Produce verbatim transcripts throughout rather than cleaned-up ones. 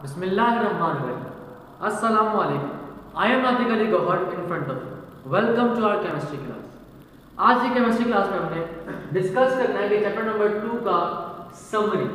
Bismillahirrahmanirrahim. Assalamu alaikum. I am Natik Ali Gohar in front of you. Welcome to our chemistry class. आज की chemistry class में हमने discuss करना है कि चैप्टर नंबर टू का समरी।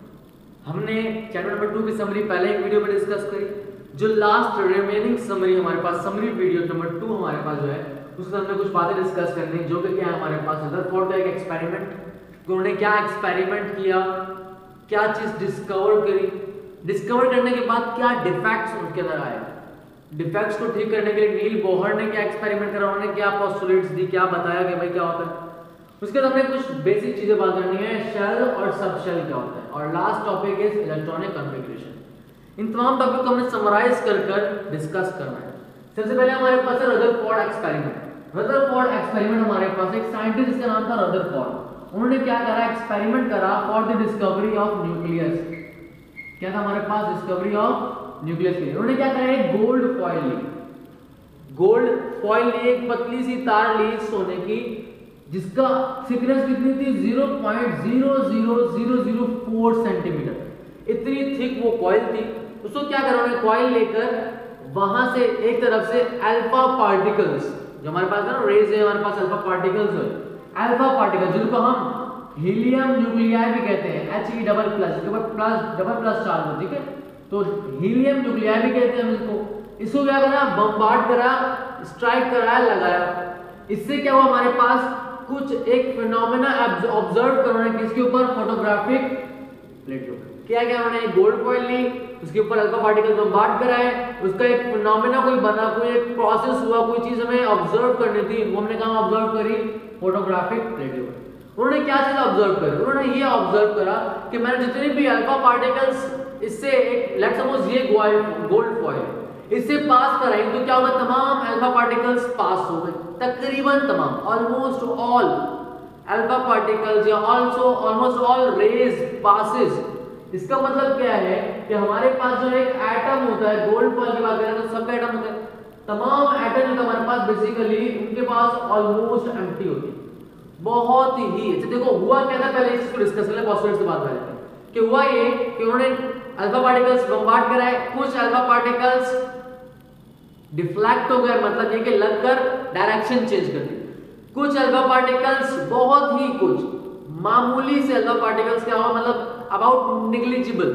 हमने चैप्टर नंबर टू की समरी पहले एक वीडियो में डिस्कस करी। जो लास्ट रिमेनिंग समरी हमारे पास समरी वीडियो नंबर टू हमारे पास जो है उसमें हमने कुछ बातें डिस्कस करनी, जो कि क्या है हमारे पास रदरफोर्ड का एक एक्सपेरिमेंट, उन्होंने क्या एक्सपेरिमेंट किया, क्या चीज डिस्कवर करी, डिस्कवर करने के बाद क्या डिफेक्ट्स उनके अंदर आए, डिफेक्ट्स को ठीक करने के लिए नील बोहर ने क्या एक्सपेरिमेंट करा, उन्होंने क्या पोस्टुलेट्स दी, क्या बताया कि भाई क्या होता है। उसके बाद हमने कुछ बेसिक चीजें बात करनी है, शेल और सब शेल क्या होता है, और last topic is electronic configuration. इन तमाम टॉपिक को हमने समराइज कर कर डिस्कस करना है। सबसे पहले हमारे पास है रदरफोर्ड एक्सपेरिमेंट। रदरफोर्ड एक्सपेरिमेंट हमारे पास एक साइंटिस्ट जिसका नाम था रदरफोर्ड, उन्होंने क्या करा, एक्सपेरिमेंट करा for the discovery of nucleus. क्या था हमारे पास, डिस्कवरी ऑफ न्यूक्लियस के लिए उन्होंने क्या करा, एक गोल्ड फॉइल ली, गोल्ड फॉइल ली, एक पतली सी तार ली सोने की, जिसका थिकनेस कितनी थी, zero point zero zero zero zero four centimetre, इतनी थिक वो कॉइल थी। उसको क्या करा, उन्होंने कॉइल लेकर वहां से एक तरफ से अल्फा पार्टिकल्स, जो हमारे पास है ना रेज है हमारे पास, अल्फा पार्टिकल्स है, अल्फा पार्टिकल जिनको हम हीलियम न्यूक्लियाई भी कहते हैं, एच ई डबल प्लस, इसके ऊपर प्लस डबल प्लस चार्ज हो, ठीक है, तो हीलियम न्यूक्लियाई भी कहते हैं हम इसको। इसको क्या करा, बम्बार्ड करा, स्ट्राइक करा, लगाया। इससे क्या हुआ, हमारे पास कुछ एक फिनोमेना ऑब्जर्व करोगे किसके ऊपर, फोटोग्राफिक प्लेट के ऊपर। क्या क्या उन्होंने गोल्ड फॉइल ली, उसके ऊपर अल्फा पार्टिकल बम्बार्ड कराए, उसका एक फिनोमेना कोई बना, कोई एक प्रोसेस हुआ, कोई चीज हमें ऑब्जर्व करनी थी, वो हमने कहा ऑब्जर्व करी फोटोग्राफिक प्लेट के ऊपर। उन्होंने क्या चीज ऑब्जर्व करी, उन्होंने ये ऑब्जर्व करा कि मैंने जितने भी अल्फा पार्टिकल्स इससे एक लेट्स सपोज ये गोल्ड फॉइल इससे पास कराई, तो क्या होगा, तमाम अल्फा पार्टिकल्स पास हो गए, तकरीबन तमाम, ऑलमोस्ट ऑल अल्फा पार्टिकल्स या also almost all rays passes. इसका मतलब क्या है कि हमारे पास जो एक एटम होता है, गोल्ड फॉइल की बात करें तो सबका एटम होता है, तमाम एटम जो हमारे पास बेसिकली उनके पास ऑलमोस्ट एम्प्टी होती है, बहुत ही। अच्छा देखो हुआ क्या था, पहले इसको डिस्कस कर ले, पोस्टुलेट से बात करें कि हुआ ये कि उन्होंने अल्फा पार्टिकल्स बम्बार्ड कराए, कुछ अल्फा पार्टिकल्स डिफ्लेक्ट हो गए, मतलब ये कि लगकर डायरेक्शन चेंज कर दी, कुछ अल्फा पार्टिकल्स बहुत ही कुछ मामूली से अल्फा पार्टिकल्स क्या हुआ, मतलब अबाउट नेग्लिजिबल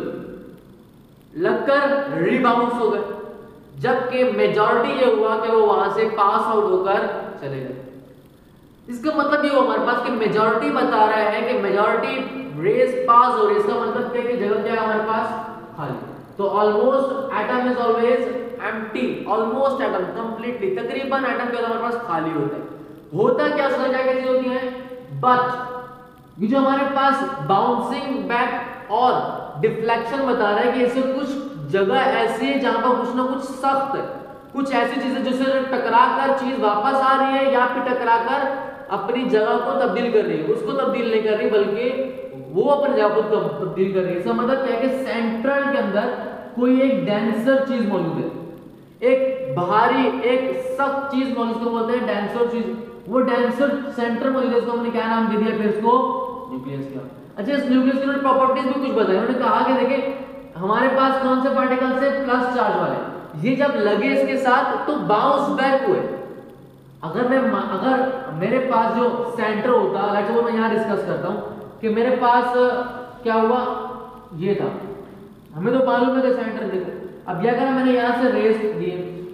लगकर रिबाउंस हो गए, जबकि मेजॉरिटी ये हुआ कि वो वहां से पास आउट होकर चले गए। इसका मतलब ये हमारे पास कि मेजॉरिटी बता रहा है कि मेजॉरिटी रेज पास हो रही है, इसका मतलब क्या है कि जगह क्या है हमारे पास, खाली। तो almost atom is always empty, almost atom completely, तकरीबन एटम क्या हमारे पास खाली होता है। होता क्या, उसमें क्या क्या चीज होती है, बट ये जो हमारे पास बाउंसिंग बैक और डिफ्लेक्शन बता रहा है कि ऐसे कुछ जगह ऐसी है जहां पर कुछ ना कुछ सख्त है, कुछ ऐसी चीजें जिससे टकरा कर चीज वापस आ रही है या फिर टकरा कर अपनी जगह को तब्दील कर रही है, उसको तब्दील नहीं कर रही बल्कि वो अपनी जगह को तब्दील कर रही है। इसका मतलब क्या है कि सेंट्रल के अंदर कोई एक डेंसर चीज मौजूद है, एक भारी एक सख्त चीज मौजूद, उसको बोलते हैं डेंसर चीज, वो डेंसर सेंटर मौजूद है, इसको हमने क्या नाम दे दिया फिर इसको, न्यूक्लियस का। अच्छा इस न्यूक्लियस की प्रॉपर्टीज भी कुछ बताई, उन्होंने कहा कि देखिए हमारे पास कौन से पार्टिकल्स है, प्लस चार्ज वाले, ये जब लगे इसके साथ तो बाउंस बैक हुए। अगर मैं अगर मेरे पास जो सेंटर होता, लेट्स सपोज मैं यहां डिस्कस करता हूं कि मेरे पास क्या हुआ, ये था, हमें तो मालूम है कि सेंटर देखो, अब क्या करा मैंने यहां से रेस दिए,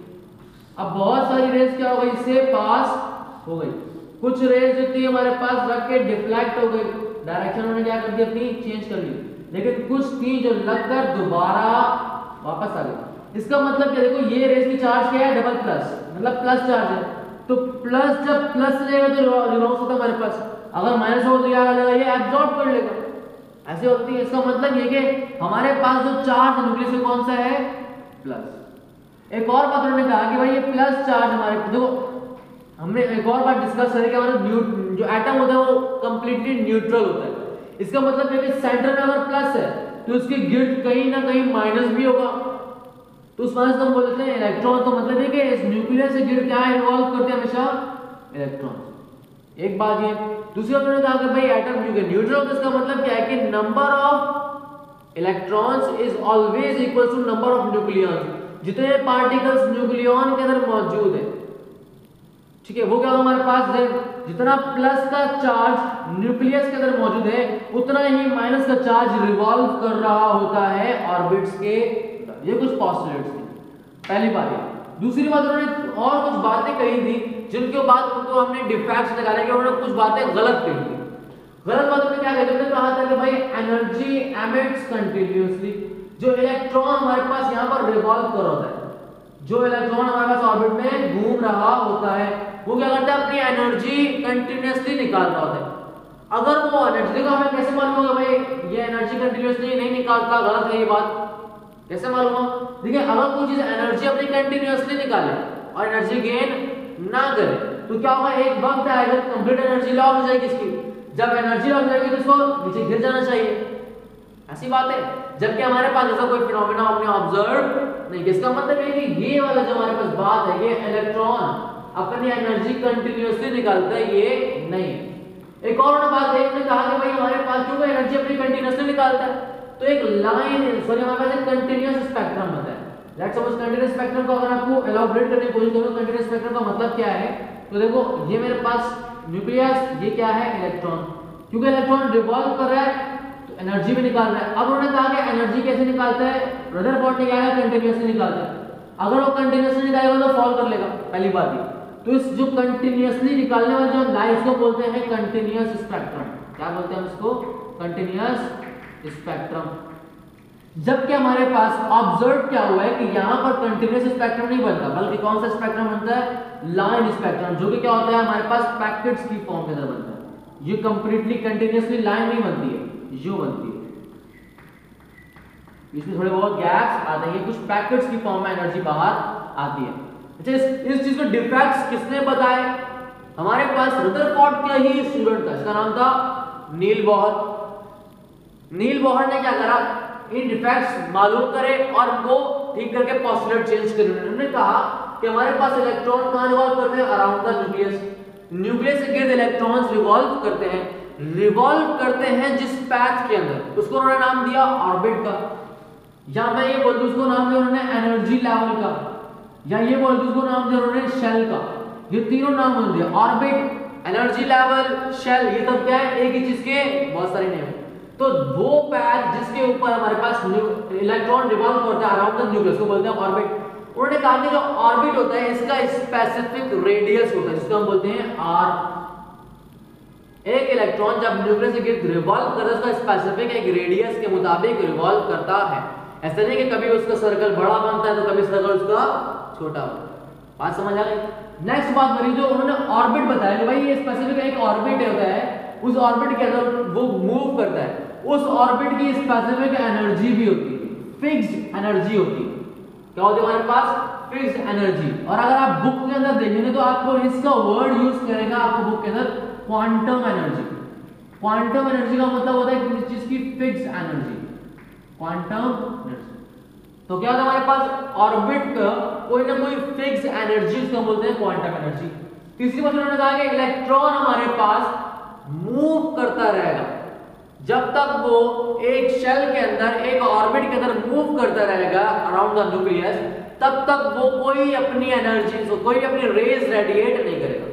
अब बहुत सारी रेस क्या हो गई, इससे पास हो गई, कुछ रेस जो थी हमारे पास रख के डिफ्लेक्ट हो गई, डायरेक्शन उन्होंने क्या कर दी अपनी चेंज कर ली, लेकिन कुछ थी जो लगकर दोबारा वापस आ गई। इसका मतलब क्या, देखो ये रेस की चार्ज क्या है, डबल प्लस, मतलब प्लस चार्ज है, तो प्लस जब प्लस रहेगा तो रिवर्स होता है हमारे पास, अगर माइनस हो तो क्या करेगा, ये एब्जॉर्ब कर लेगा, ऐसे होती है। इसका मतलब ये कि हमारे पास जो चार्ज न्यूक्लियस में कौन सा है, प्लस। एक और बात उन्होंने कहा कि भाई ये प्लस चार्ज हमारे, देखो हमने एक और बात डिस्कस करी कि हमारा जो एटम होता है वो कंप्लीटली न्यूट्रल होता है। इसका मतलब है कि सेंटर में अगर प्लस है तो उसके गिर्द कहीं ना कहीं माइनस भी होगा, तो उस माइनस को हम बोलते हैं इलेक्ट्रॉन। तो मतलब है कि इस न्यूक्लियस से गिर्द क्या इन्वॉल्व करते हैं हमेशा, इलेक्ट्रॉन। एक बात ये, दूसरी बात उन्होंने कहा कि भाई एटम क्योंकि न्यूट्रल, तो इसका मतलब क्या है कि number of electrons is always equal to number of nucleons, जितने पार्टिकल्स न्यूक्लियॉन के अंदर मौजूद है, ठीक है, वो क्या होगा हमारे पास, जितना प्लस का चार्ज न्यूक्लियस के अंदर मौजूद है उतना ही माइनस का चार्ज रिवॉल्व कर रहा होता है ऑर्बिट्स के। ये कुछ पॉस्टुलेट्स थे, पहली बात है। दूसरी बात उन्होंने और कुछ बातें कही थी जिनके बाद उनको हमने डिफेक्ट्स निकाले कि उन्होंने कुछ बातें गलत कही थी। गलत बात उन्होंने क्या कही? उन्होंने कहा था कि भाई एनर्जी एमिट्स कंटिन्यूअसली, जो इलेक्ट्रॉन हमारे पास यहाँ पर रिवॉल्व कर होता है, जो इलेक्ट्रॉन हमारे पास ऑर्बिट में घूम रहा होता है वो क्या करता है, अपनी एनर्जी कंटिन्यूअसली निकाल रहा होता है। अगर वो एनर्जी, देखो हमें कैसे मालूम होगा भाई ये एनर्जी कंटिन्यूअसली नहीं निकालता, गलत है ये बात, कैसे मालूम होगा? देखिए अगर कोई चीज एनर्जी अपनी कंटिन्यूअसली निकाले और एनर्जी गेन ना करे तो क्या होगा, एक वक्त आएगा कंप्लीट एनर्जी लॉस हो जाएगी इसकी। जब एनर्जी लॉस हो जाएगी तो इसको नीचे गिर जाना चाहिए, ऐसी बात है। जबकि हमारे पास ऐसा कोई फिनोमेना हमने ऑब्जर्व नहीं। इसका मतलब है कि ये वाला जो हमारे पास बात है, ये इलेक्ट्रॉन अपनी एनर्जी कंटिन्यूअसली निकालता है, ये नहीं। एक और बात है, उन्होंने कहा कि भाई हमारे पास क्यों एनर्जी अपनी कंटिन्यूअसली निकालता है, तो एक लाइन सॉरी हमारे पास एक कंटिन्यूअस स्पेक्ट्रम होता है। लेट्स सपोज कंटिन्यूअस स्पेक्ट्रम को अगर आपको एलैबोरेट करने की कोशिश करूं, कंटिन्यूअस स्पेक्ट्रम का मतलब क्या है, तो देखो ये मेरे पास न्यूक्लियस, ये क्या है इलेक्ट्रॉन, क्योंकि इलेक्ट्रॉन रिवॉल्व कर रहा है तो एनर्जी भी निकाल रहा है। अब उन्होंने कहा कि एनर्जी कैसे निकालता है, रदरफोर्ड ने क्या है, कंटिन्यूअसली निकालता है। अगर वो कंटिन्यूअसली निकालेगा तो फॉल कर लेगा, पहली बात ही। तो इस जो कंटिन्यूअसली निकालने वाले जो लाइंस को बोलते हैं कंटिन्यूअस स्पेक्ट्रम। क्या बोलते हैं हम इसको? Continuous spectrum. जबकि हमारे पास ऑब्जर्व क्या हुआ है कि यहाँ पर कंटिन्यूअस स्पेक्ट्रम नहीं बनता, बल्कि कौन सा स्पेक्ट्रम बनता है, लाइन स्पेक्ट्रम, जो कि क्या होता है हमारे पास पैकेट्स की फॉर्म के अंदर बनता है। ये कंप्लीटली कंटिन्यूअसली लाइन नहीं बनती है, जो बनती है इसमें थोड़े बहुत गैप्स आते हैं, कुछ पैकेट्स की फॉर्म में एनर्जी बाहर आती है। अच्छा, इस, इस चीज को डिफेक्ट्स किसने बताए? हमारे पास रदरफोर्ड का ही स्टूडेंट था, इसका नाम था नील बोहर। नील बोहर ने क्या करा, इन डिफेक्ट्स मालूम करे और उनको ठीक करके पोस्टुलेट चेंज करे। उन्होंने कहा कि हमारे पास इलेक्ट्रॉन कहां रिवॉल्व करते हैं, अराउंड द न्यूक्लियस। न्यूक्लियस के गिर्द इलेक्ट्रॉन्स रिवॉल्व करते हैं, रिवॉल्व करते हैं जिस पैथ के अंदर, उसको उन्होंने नाम दिया ऑर्बिट का, या मैं ये बोल दूं उसको नाम दिया उन्होंने एनर्जी लेवल का, या ये बोल दूं उसको नाम दिया उन्होंने शेल का। ये तीनों नाम उन्होंने दिया, ऑर्बिट, एनर्जी लेवल, शेल। ये सब क्या है, एक ही चीज के बहुत सारे नेम। तो वो पैथ जिसके ऊपर हमारे पास इलेक्ट्रॉन रिवॉल्व करता है अराउंड द न्यूक्लियस को बोलते हैं ऑर्बिट। उन्होंने कहा कि जो ऑर्बिट होता है इसका स्पेसिफिक रेडियस होता है, जिसको हम बोलते हैं आर। एक इलेक्ट्रॉन जब न्यूक्लियस के गिर्द रिवॉल्व करता है, उसका स्पेसिफिक एक रेडियस के मुताबिक रिवॉल्व करता है। ऐसा नहीं कि कभी उसका सर्कल बड़ा बनता है तो कभी सर्कल उसका छोटा होता है। बात समझ आ गई? नेक्स्ट बात करी, जो उन्होंने ऑर्बिट बताया कि भाई ये स्पेसिफिक एक ऑर्बिट होता है, उस ऑर्बिट के अंदर वो मूव करता है, उस ऑर्बिट की स्पेसिफिक एनर्जी भी होती है, फिक्स्ड एनर्जी होती है। क्या होती है हमारे पास? Fixed energy. और अगर आप बुक के अंदर देखेंगे तो आपको इसका वर्ड यूज करेगा आपको बुक के अंदर, क्वांटम एनर्जी। क्वांटम एनर्जी का मतलब होता है किसी चीज की फिक्स्ड एनर्जी, क्वांटम एनर्जी। तो क्या होता है हमारे पास ऑर्बिट का कोई ना कोई फिक्स्ड एनर्जी, उसको बोलते हैं क्वांटम एनर्जी। तीसरी बात उन्होंने कहा कि इलेक्ट्रॉन हमारे पास मूव करता रहेगा जब तक वो एक शेल के अंदर, एक ऑर्बिट के अंदर मूव करता रहेगा अराउंड द न्यूक्लियस, तब तक वो कोई अपनी एनर्जी, कोई अपनी रेज रेडिएट नहीं करेगा।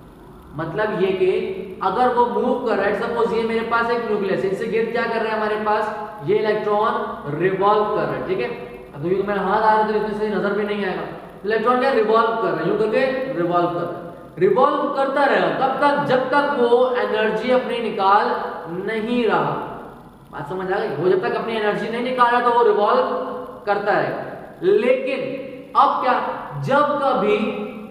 मतलब ये कि अगर वो मूव कर रहा है, सपोज ये मेरे पास एक न्यूक्लियस है, इससे गिर्द क्या कर रहा है हमारे पास, ये इलेक्ट्रॉन रिवॉल्व कर रहा है, ठीक है। अब तो ये मेरा हाथ आ रहा है तो इसमें से नजर भी नहीं आएगा। इलेक्ट्रॉन क्या रिवॉल्व कर रहा है, यूं करके रिवॉल्व कर रहा है, रिवॉल्व करता रहेगा तब तक जब तक वो एनर्जी अपनी निकाल नहीं रहा। बात समझ आ गई? वो जब तक अपनी एनर्जी नहीं निकाल रहा तो वो रिवॉल्व करता रहेगा। लेकिन अब क्या, जब कभी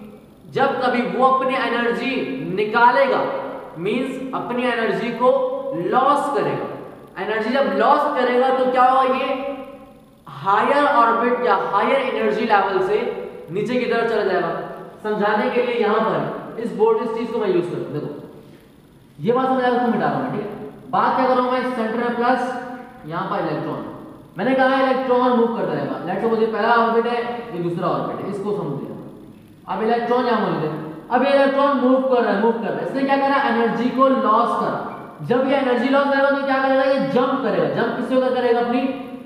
जब कभी वो अपनी एनर्जी निकालेगा, मींस अपनी एनर्जी को लॉस करेगा। एनर्जी जब लॉस करेगा तो क्या होगा, ये हायर ऑर्बिट या हायर एनर्जी लेवल से नीचे की तरफ चला जाएगा। समझाने के लिए यहां पर इस बोर्ड इस चीज को मैं यूज करता हूं। देखो ये बात समझ आएगा, उसको मिटा रहा हूं, ठीक है। बात क्या करूंगा मैं, सेंटर में प्लस, यहां पर इलेक्ट्रॉन। मैंने कहा इलेक्ट्रॉन मूव करता रहेगा। लेट्स सपोज ये पहला ऑर्बिट है, ये दूसरा ऑर्बिट है, इसको समझ लिया। अब इलेक्ट्रॉन यहां मौजूद है, अब ये इलेक्ट्रॉन मूव कर रहा है, मूव कर रहा है, इसने क्या करा, एनर्जी को लॉस करा। जब ये एनर्जी लॉस करेगा तो क्या करेगा, ये जंप करेगा। जंप किससे होकर करेगा, अपनी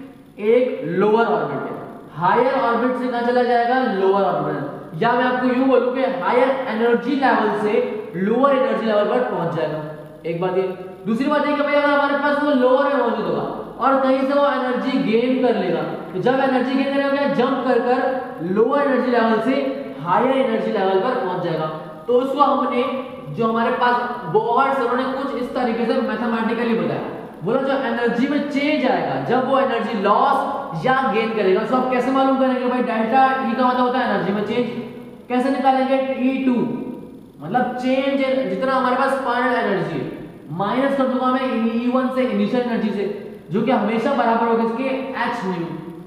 एक लोअर ऑर्बिट में, हायर ऑर्बिट से कहां चला जाएगा, लोअर ऑर्बिट। या मैं आपको यूं बोलूं कि हायर एनर्जी लेवल से लोअर एनर्जी लेवल पर पहुंच जाएगा। एक बात ये। दूसरी बात ये कि भाई अगर हमारे पास वो लोअर में मौजूद होगा और कहीं से वो एनर्जी गेन कर लेगा, तो जब एनर्जी गेन करेगा जंप कर कर लोअर एनर्जी लेवल से हायर एनर्जी लेवल पर पहुंच जाएगा। तो उसको हमने जो हमारे पास बोहर सर ने कुछ इस तरीके से मैथमेटिकली बताया, बोला जो एनर्जी में चेंज आएगा जब वो एनर्जी लॉस या गेन करेगा। तो आप कैसे मालूम करेंगे भाई, डेल्टा ई का मतलब होता है एनर्जी में चेंज। कैसे निकालेंगे, ई टू मतलब चेंज जितना हमारे पास फाइनल एनर्जी है माइनस कर दूंगा मैं ई वन से, इनिशियल एनर्जी से, जो कि हमेशा बराबर होगा इसके एच न्यू।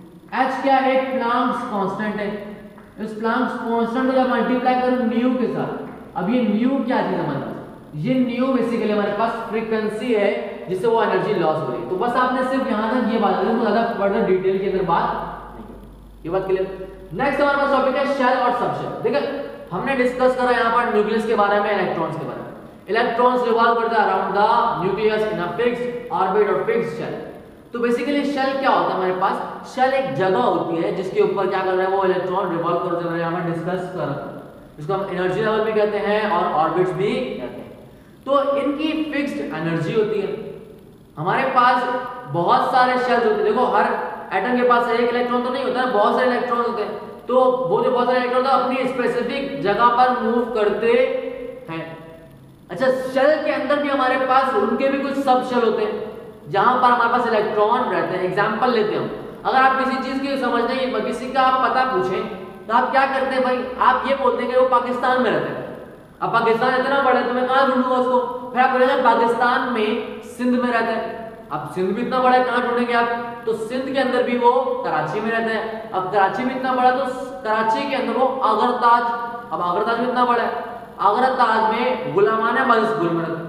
एच क्या है, एक प्लांक्स कांस्टेंट है। इस प्लांक्स कांस्टेंट को जब मल्टीप्लाई करूं न्यू के साथ, अब ये न्यू क्या चीज है हमारे पास, ये न्यू बेसिकली हमारे पास फ्रीक्वेंसी है जिससे वो एनर्जी लॉस हो रही है। तो बस आपने सिर्फ यहां तक ये बात करें, तो ज्यादा फर्दर डिटेल के अंदर बात नहीं करें। ये बात क्लियर। नेक्स्ट हमारे पास टॉपिक है शेल और सबशेल। देखिए हमने डिस्कस करा यहां पर न्यूक्लियस के बारे में, इलेक्ट्रॉन्स के बारे में। इलेक्ट्रॉन्स रिवॉल्व करते हैं around the nucleus in a fixed orbit और फिक्स्ड शेल। तो बेसिकली शेल क्या होता है हमारे पास, शेल एक जगह होती है जिसके ऊपर क्या कर रहा है वो इलेक्ट्रॉन रिवॉल्व करते हुए यहां पर डिस्कस कर रहा है, जिसको हम एनर्जी लेवल भी कहते हैं और ऑर्बिट्स भी कहते हैं। तो इनकी फिक्स्ड एनर्जी होती है। हमारे पास बहुत सारे शेल्स होते हैं। देखो हर एटम के पास एक इलेक्ट्रॉन तो नहीं होता है, बहुत सारे इलेक्ट्रॉन होते हैं। तो वो जो बहुत सारे इलेक्ट्रॉन होते हैं अपनी स्पेसिफिक जगह पर मूव करते हैं। अच्छा, शेल के अंदर भी हमारे पास उनके भी कुछ सब शेल होते हैं जहां पर हमारे पास इलेक्ट्रॉन रहते हैं। एग्जांपल लेते हैं, अगर आप किसी चीज की समझने की किसी का आप पता पूछें तो आप क्या करते हैं भाई, आप ये बोलते हैं कि वो पाकिस्तान में रहते हैं। अब पाकिस्तान इतना बड़ा है तो मैं कहां ढूंढूंगा उसको, फिर आप बोलेंगे पाकिस्तान में सिंध में रहता है। अब सिंध भी इतना बड़ा है, कहां ढूंढेंगे आप, तो सिंध के अंदर भी वो कराची में रहता है। अब कराची में इतना बड़ा तो कराची के अंदर वो अगरताज, अब अगरताज में इतना बड़ा है, अगरताज में गुलामाना बाल स्कूल में रहता है।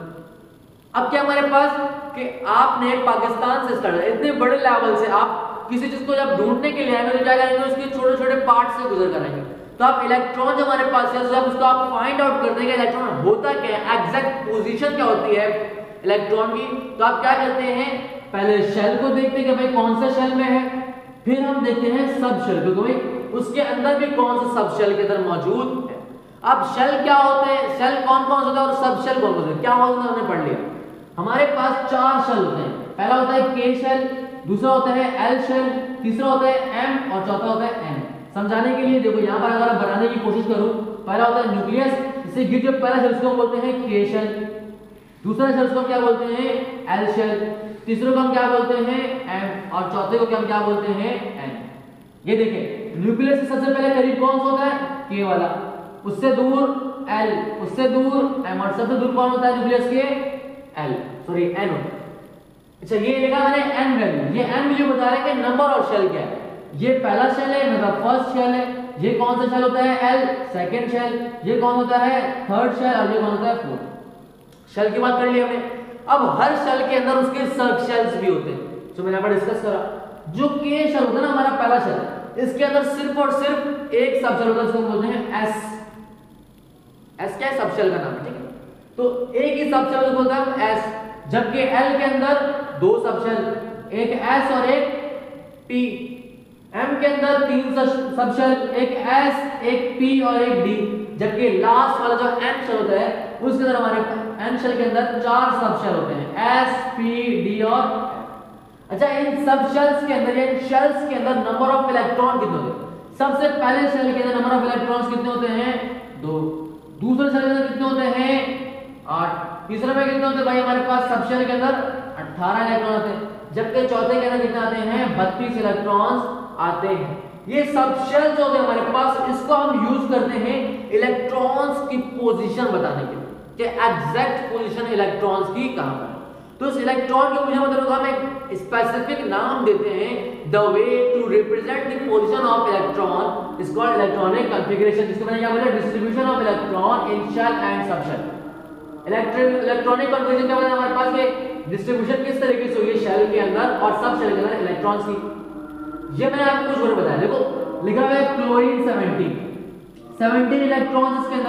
अब क्या हमारे पास कि आपने पाकिस्तान से स्टार्ट, इतने बड़े लेवल से आप किसी चीज को जब ढूंढने के लिए आएंगे तो क्या करेंगे, उसके छोटे छोटे पार्ट से गुजर करेंगे। तो आप इलेक्ट्रॉन जो हमारे पास है जब उसको आप फाइंड आउट करते हैं कि इलेक्ट्रॉन होता क्या है, एग्जैक्ट पोजीशन क्या होती है इलेक्ट्रॉन की, तो आप क्या करते हैं, पहले शेल को देखते हैं कि भाई कौन सा शेल में है, फिर हम देखते हैं सब शेल को, भाई उसके अंदर भी कौन सा सब शेल के अंदर मौजूद है। अब शेल क्या होते हैं, शेल कौन कौन सा होता है और सब शेल कौन कौन सा, क्या होता है हमने पढ़ लिया। हमारे पास चार शेल होते हैं। पहला होता है के शेल, दूसरा होता है एल शेल, तीसरा होता है एम और चौथा होता है एन। समझाने के लिए देखो यहाँ पर अगर आप बनाने की कोशिश करूं, पहला होता है न्यूक्लियस, इससे गिर जो पहला शेल उसको बोलते हैं के शेल, दूसरा शेल को क्या बोलते हैं एल शेल, तीसरे को हम क्या बोलते हैं एम और चौथे को क्या हम क्या बोलते हैं एन। ये देखिए न्यूक्लियस से सबसे पहले करीब कौन सा होता है, के वाला, उससे दूर एल, उससे दूर एम और सबसे दूर कौन होता है न्यूक्लियस के, एल सॉरी एन होता है। अच्छा ये लिखा मैंने एन वैल्यू, ये एन वैल्यू बता रहे हैं कि नंबर ऑफ शेल क्या है। ये पहला शेल है, मतलब फर्स्ट शेल है। ये कौन सा शेल होता है एल, सेकंड शेल। ये कौन होता है थर्ड शेल और ये कौन होता है फोर्थ शेल की बात कर ली हमने। अब हर शेल के अंदर उसके सब शेल्स भी होते हैं जो मैंने यहाँ पर डिस्कस करा। जो के शेल होता है ना हमारा पहला शेल, इसके अंदर सिर्फ और सिर्फ एक सब शेल होता है, इसको बोलते हैं एस। एस क्या है, सब शेल का नाम है, ठीक है। तो एक ही सब शेल को बोलते हैं एस, जबकि एल के अंदर दो सब शेल, एक एस और एक पी। एम के अंदर तीन सब शेल, एक एस, एक पी और एक डी, जबकि लास्ट वाला जो एन शेल होता है उसके अंदर हमारे एन शेल के अंदर चार सब शेल होते हैं, एस, पी, डी और एफ। अच्छा इन सब शेल्स के अंदर, इन शेल्स के अंदर नंबर ऑफ इलेक्ट्रॉन कितने होते हैं। सबसे पहले शेल के अंदर नंबर ऑफ इलेक्ट्रॉन्स कितने होते हैं, दो। दूसरे शेल के अंदर कितने होते हैं, आठ। तीसरे में कितने होते हैं भाई हमारे पास सब शेल के अंदर अठारह इलेक्ट्रॉन आते हैं, जबकि चौथे के अंदर कितने आते हैं, बत्तीस इलेक्ट्रॉन्स आते हैं। ये सब शेल जो होते हैं हमारे पास, इसको हम यूज करते हैं इलेक्ट्रॉन्स की पोजीशन बताने के लिए कि एग्जैक्ट पोजीशन इलेक्ट्रॉन्स की कहां पर है। तो इस इलेक्ट्रॉन के मुझे मतलब हम एक स्पेसिफिक नाम देते हैं, the way to represent the position of electron is called electronic configuration, जिसको मैंने क्या बोला, distribution of electron in shell and subshell. Electronic configuration क्या बोला हमारे पास के डिस्ट्रीब्यूशन किस तरीके से हुई है शेल के अंदर और सब शेल के अंदर इलेक्ट्रॉन्स की। ये मैंने आपको कुछ और बताया। देखो लिखा हुआ है क्लोरीन सत्रह, सत्रह इलेक्ट्रॉन्स इसके अंदर,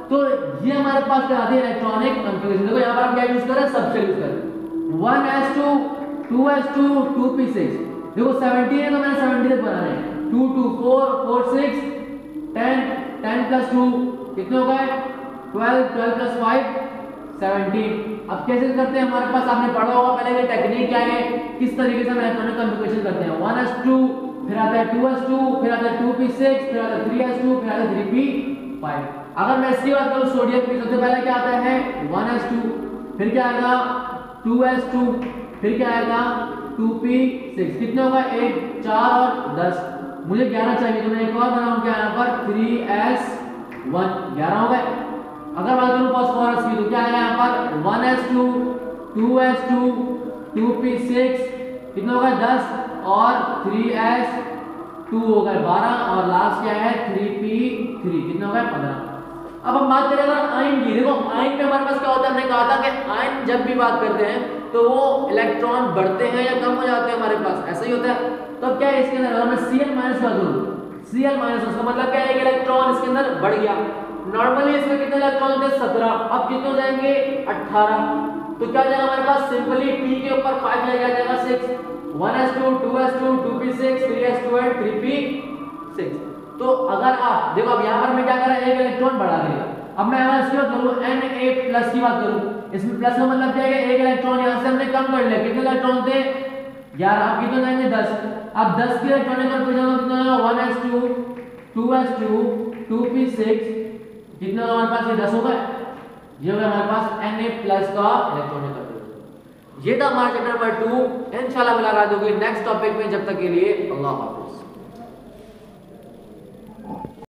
तो ये हमारे पास कराती है इलेक्ट्रॉनिक कॉन्फ़िगरेशन। देखो यहाँ पर हम क्या यूज कर रहे हैं, सबसेट यूज कर रहे हैं। One S two, two S two, two P six. देखो सेवनटीन है तो मैंने सेवनटीन तक बनाना है। Two two four, four six, ten, ten plus two कितने हो गए, twelve, twelve plus five, seventeen. अब कैसे करते हैं, हमारे पास आपने पढ़ा होगा पहले कि टेक्निक क्या है, किस तरीके से हम इलेक्ट्रॉनिक कॉन्फ़िगरेशन करते हैं। वन एस टू, फिर आता है टू एस टू, फिर आता है टू पी सिक्स, फिर आता है थ्री एस टू, फिर आता है थ्री पी फाइव। अगर मैं इसकी बात करूं सोडियम की, सबसे पहले क्या आता है वन एस टू, फिर क्या आएगा टू एस टू, फिर क्या आएगा टू पी सिक्स। कितने होगा, एक, चार और दस। मुझे ग्यारह चाहिए तो मैं एक और बनाऊं क्या यहाँ पर, थ्री एस वन, ग्यारह हो गए। अगर बात करूं फास्फोरस की तो क्या आएगा यहाँ पर, one S two, two S two, two P six, कितने हो गए दस और थ्री एस टू हो गए बारह और लास्ट क्या है थ्री पी थ्री, कितने हो गए पंद्रह। अब हम बात करें अगर आयन की, देखो आयन में हमारे पास क्या होता है, हमने कहा था कि आयन जब भी बात करते हैं तो वो इलेक्ट्रॉन बढ़ते हैं या कम हो जाते हैं हमारे पास, ऐसा ही होता है। तो अब क्या है इसके अंदर, अगर मैं Cl माइनस का करूं, Cl माइनस उसका मतलब क्या है, एक इलेक्ट्रॉन इसके अंदर बढ़ गया। नॉर्मली इसमें कितने इलेक्ट्रॉन होते हैं, सत्रह, अब कितने हो जाएंगे अठारह। तो क्या हो जाएगा हमारे पास, सिंपली p के ऊपर फाइव आ जाएगा six, one S two, two S two, two P six, three S two and three P six. तो अगर आप देखो, अब यहाँ पर मैं क्या कर रहा है, एक इलेक्ट्रॉन बढ़ा देगा। अब मैं अगर इसकी बात करूँ एन एट प्लस की बात करूँ, इसमें प्लस का मतलब क्या है, एक इलेक्ट्रॉन यहाँ से हमने कम कर लिया। कितने इलेक्ट्रॉन थे, ग्यारह, अब कितने जाएंगे दस। अब दस की इलेक्ट्रॉनिक कॉन्फ़िगरेशन कितना है, one S two, two S two, two P six, कितने हमारे पास ये दस हो गए। ये हो गया हमारे पास एन ए प्लस का इलेक्ट्रॉनिक कॉन्फ़िगरेशन। ये था हमारा चैप्टर नंबर टू। इंशाल्लाह मुलाकात होगी नेक्स्ट टॉपिक में, जब तक के लिए अल्लाह हाफिज़।